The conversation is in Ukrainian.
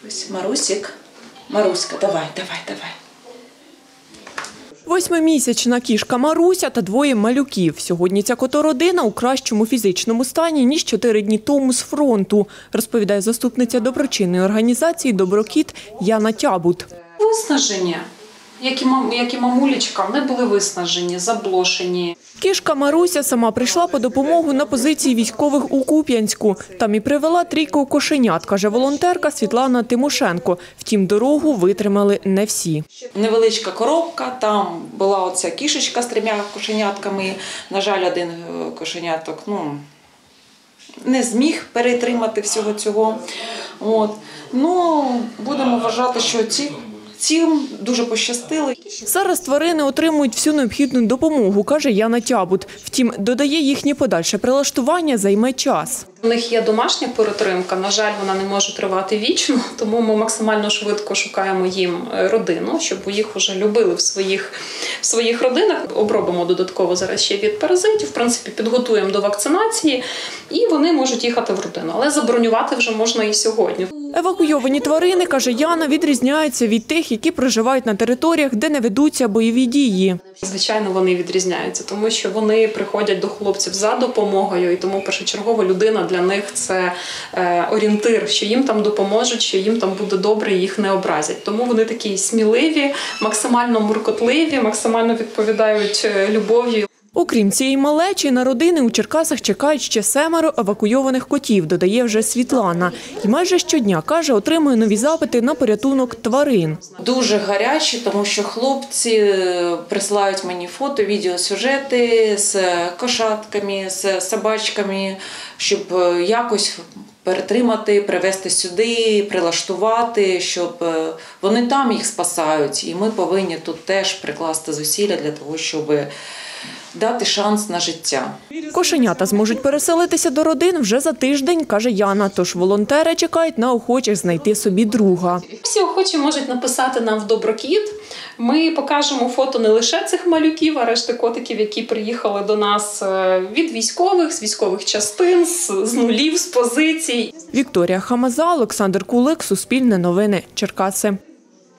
Ось Марусик. Маруська, давай. 8-місячна кішка Маруся та двоє малюків. Сьогодні ця котородина у кращому фізичному стані, ніж 4 дні тому з фронту, розповідає заступниця доброчинної організації «Доброкіт» Яна Тябут. Виснажені, як і мамулечка, вони були виснажені, заблошені. Кішка Маруся сама прийшла по допомогу на позиції військових у Куп'янську. Там і привела 3 кошенят, каже волонтерка Світлана Тимошенко. Втім, дорогу витримали не всі. Невеличка коробка, там була оця кішечка з 3 кошенятками. На жаль, один кошеняток не зміг перетримати всього цього. Будемо вважати, що цим дуже пощастило. Зараз тварини отримують всю необхідну допомогу, каже Яна Тябут. Втім, додає, їхнє подальше прилаштування займе час. У них є домашня перетримка, на жаль, вона не може тривати вічно, тому ми максимально швидко шукаємо їм родину, щоб їх вже любили в своїх родинах. Обробимо додатково зараз ще від паразитів, в принципі, підготуємо до вакцинації і вони можуть їхати в родину. Але забронювати вже можна і сьогодні. Евакуйовані тварини, каже Яна, відрізняються від тих, які проживають на територіях, де не ведуться бойові дії. Звичайно, вони відрізняються, тому що вони приходять до хлопців за допомогою, і тому першочергово людина для них – це орієнтир, що їм там допоможуть, що їм там буде добре і їх не образять. Тому вони такі сміливі, максимально муркотливі, максимально відповідають любов'ю. Окрім цієї малечі, на родини у Черкасах чекають ще 7 евакуйованих котів, додає вже Світлана. І майже щодня, каже, отримує нові запити на порятунок тварин. Дуже гарячі, тому що хлопці присилають мені фото, відеосюжети з кошатками, з собачками, щоб якось перетримати, привезти сюди, прилаштувати, щоб вони там їх спасають. І ми повинні тут теж прикласти зусилля для того, щоб дати шанс на життя. Кошенята зможуть переселитися до родин вже за тиждень, каже Яна. Тож волонтери чекають на охочих знайти собі друга. Всі охочі можуть написати нам в Доброкіт. Ми покажемо фото не лише цих малюків, а решти котиків, які приїхали до нас від військових, з військових частин, з нулів, з позицій. Вікторія Хамаза, Олександр Кулик, Суспільне новини, Черкаси.